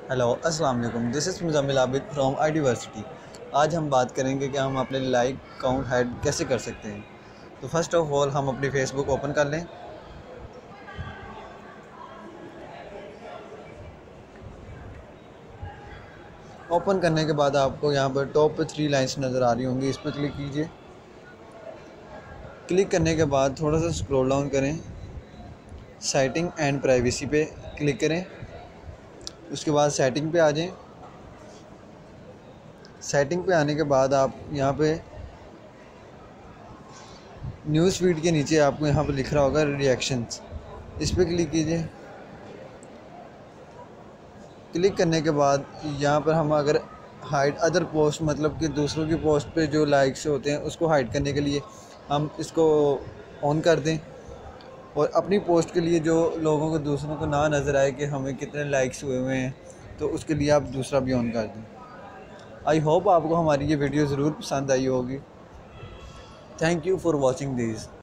Hello अस्सलाम वालेकुम, this is Muzammil Abid from I university. आज हम बात करेंगे कि हम अपने लाइक काउंट हाइड कैसे कर सकते हैं। तो फर्स्ट ऑफ़ ऑल हम अपनी फ़ेसबुक ओपन कर लें। ओपन करने के बाद आपको यहाँ पर टॉप पे 3 लाइन्स नज़र आ रही होंगी, इस पर क्लिक कीजिए। क्लिक करने के बाद थोड़ा सा स्क्रॉल डाउन करें, सेटिंग एंड प्राइवेसी पे क्लिक करें। उसके बाद सेटिंग पे आ जाएं। सेटिंग पे आने के बाद आप यहाँ पे न्यूज़ फीड के नीचे आपको यहाँ पे लिख रहा होगा रिएक्शंस, इस पर क्लिक कीजिए। क्लिक करने के बाद यहाँ पर हम अगर हाइड अदर पोस्ट मतलब कि दूसरों की पोस्ट पे जो लाइक्स होते हैं उसको हाइड करने के लिए हम इसको ऑन कर दें, और अपनी पोस्ट के लिए जो लोगों को दूसरों को ना नज़र आए कि हमें कितने लाइक्स हुए हुए हैं, तो उसके लिए आप दूसरा भी ऑन कर दें। आई होप आपको हमारी ये वीडियो ज़रूर पसंद आई होगी। Thank you for watching this.